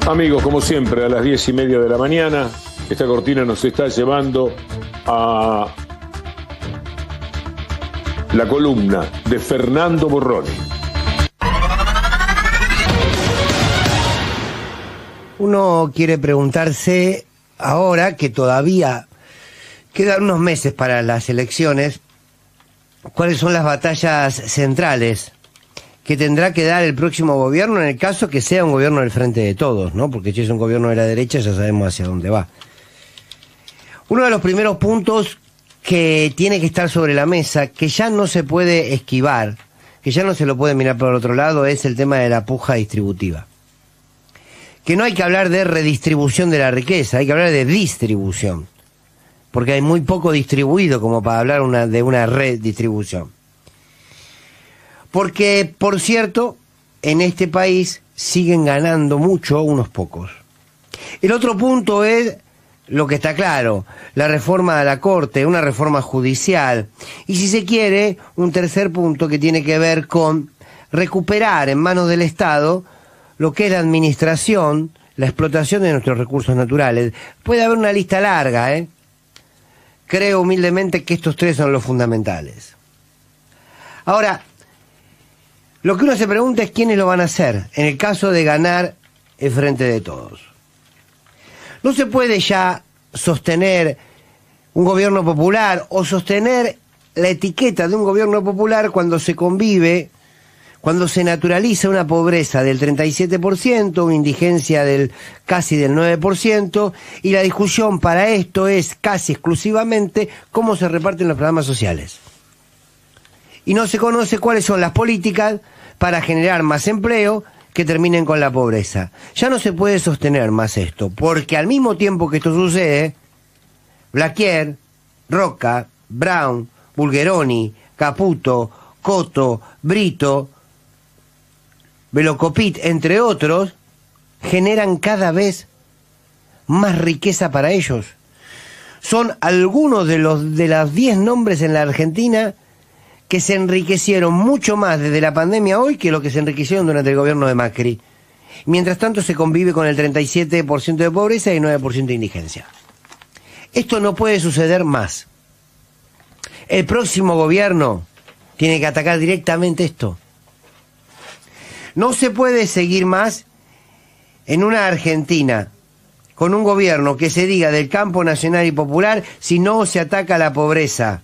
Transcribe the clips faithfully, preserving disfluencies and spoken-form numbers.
Amigos, como siempre, a las diez y media de la mañana, esta cortina nos está llevando a la columna de Fernando Borroni. Uno quiere preguntarse, ahora que todavía quedan unos meses para las elecciones, ¿cuáles son las batallas centrales que tendrá que dar el próximo gobierno en el caso que sea un gobierno del Frente de Todos, ¿no? Porque si es un gobierno de la derecha ya sabemos hacia dónde va. Uno de los primeros puntos que tiene que estar sobre la mesa, que ya no se puede esquivar, que ya no se lo puede mirar por el otro lado, es el tema de la puja distributiva. Que no hay que hablar de redistribución de la riqueza, hay que hablar de distribución, porque hay muy poco distribuido como para hablar una, de una redistribución. Porque, por cierto, en este país siguen ganando mucho unos pocos. El otro punto es lo que está claro, la reforma de la Corte, una reforma judicial. Y si se quiere, un tercer punto que tiene que ver con recuperar en manos del Estado lo que es la administración, la explotación de nuestros recursos naturales. Puede haber una lista larga, ¿eh? Creo humildemente que estos tres son los fundamentales. Ahora, lo que uno se pregunta es quiénes lo van a hacer en el caso de ganar el Frente de Todos. No se puede ya sostener un gobierno popular o sostener la etiqueta de un gobierno popular cuando se convive, cuando se naturaliza una pobreza del treinta y siete por ciento, una indigencia del casi del nueve por ciento, y la discusión para esto es casi exclusivamente cómo se reparten los programas sociales. Y no se conoce cuáles son las políticas para generar más empleo que terminen con la pobreza. Ya no se puede sostener más esto, porque al mismo tiempo que esto sucede, Blaquier, Roca, Brown, Bulgeroni, Caputo, Coto, Brito, Velocopit, entre otros, generan cada vez más riqueza para ellos. Son algunos de los de los diez nombres en la Argentina que se enriquecieron mucho más desde la pandemia hoy que lo que se enriquecieron durante el gobierno de Macri. Mientras tanto se convive con el treinta y siete por ciento de pobreza y nueve por ciento de indigencia. Esto no puede suceder más. El próximo gobierno tiene que atacar directamente esto. No se puede seguir más en una Argentina con un gobierno que se diga del campo nacional y popular si no se ataca la pobreza.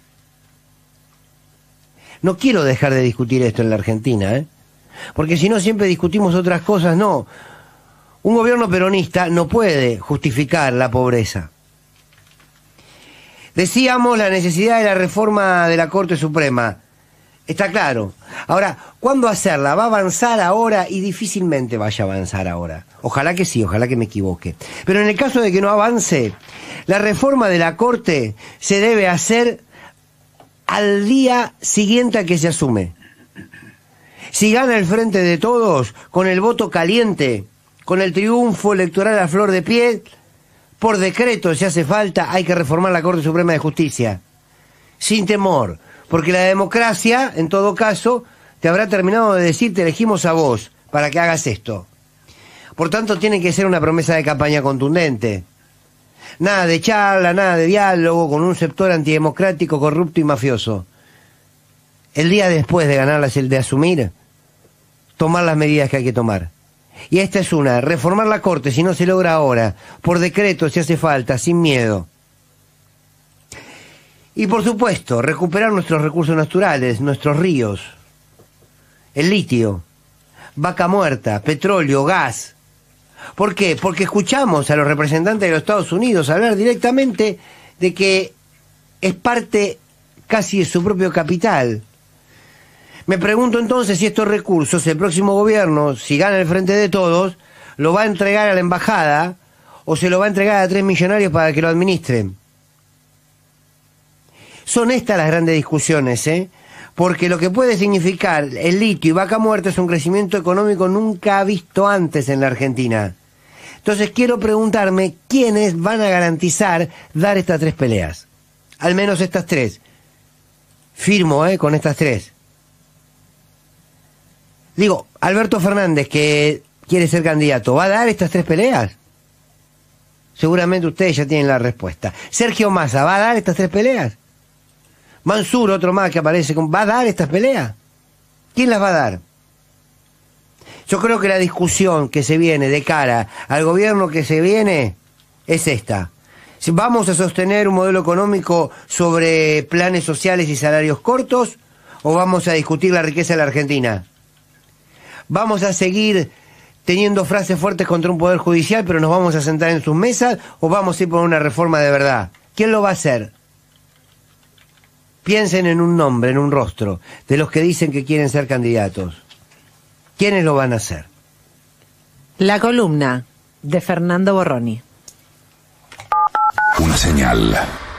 No quiero dejar de discutir esto en la Argentina, ¿eh? Porque si no siempre discutimos otras cosas, no. Un gobierno peronista no puede justificar la pobreza. Decíamos la necesidad de la reforma de la Corte Suprema. Está claro. Ahora, ¿cuándo hacerla? Va a avanzar ahora y difícilmente vaya a avanzar ahora. Ojalá que sí, ojalá que me equivoque. Pero en el caso de que no avance, la reforma de la Corte se debe hacer al día siguiente a que se asume. Si gana el Frente de Todos, con el voto caliente, con el triunfo electoral a flor de piel, por decreto, si hace falta, hay que reformar la Corte Suprema de Justicia. Sin temor, porque la democracia, en todo caso, te habrá terminado de decir, te elegimos a vos para que hagas esto. Por tanto, tiene que ser una promesa de campaña contundente. Nada de charla, nada de diálogo con un sector antidemocrático, corrupto y mafioso. El día después de ganarlas, el de asumir, tomar las medidas que hay que tomar. Y esta es una, reformar la Corte si no se logra ahora, por decreto si hace falta, sin miedo. Y por supuesto, recuperar nuestros recursos naturales, nuestros ríos, el litio, vaca muerta, petróleo, gas. ¿Por qué? Porque escuchamos a los representantes de los Estados Unidos hablar directamente de que es parte casi de su propio capital. Me pregunto entonces si estos recursos, el próximo gobierno, si gana el Frente de Todos, lo va a entregar a la embajada o se lo va a entregar a tres millonarios para que lo administren. Son estas las grandes discusiones, ¿eh? Porque lo que puede significar el litio y vaca muerta es un crecimiento económico nunca visto antes en la Argentina. Entonces quiero preguntarme quiénes van a garantizar dar estas tres peleas. Al menos estas tres. Firmo, ¿eh? Con estas tres. Digo, Alberto Fernández, que quiere ser candidato, ¿va a dar estas tres peleas? Seguramente ustedes ya tienen la respuesta. Sergio Massa, ¿va a dar estas tres peleas? Mansur, otro más que aparece, ¿va a dar estas peleas? ¿Quién las va a dar? Yo creo que la discusión que se viene de cara al gobierno que se viene es esta. Si vamos a sostener un modelo económico sobre planes sociales y salarios cortos, o vamos a discutir la riqueza de la Argentina. Vamos a seguir teniendo frases fuertes contra un poder judicial, pero nos vamos a sentar en sus mesas, o vamos a ir por una reforma de verdad. ¿Quién lo va a hacer? Piensen en un nombre, en un rostro, de los que dicen que quieren ser candidatos. ¿Quiénes lo van a hacer? La columna de Fernando Borroni. Una señal.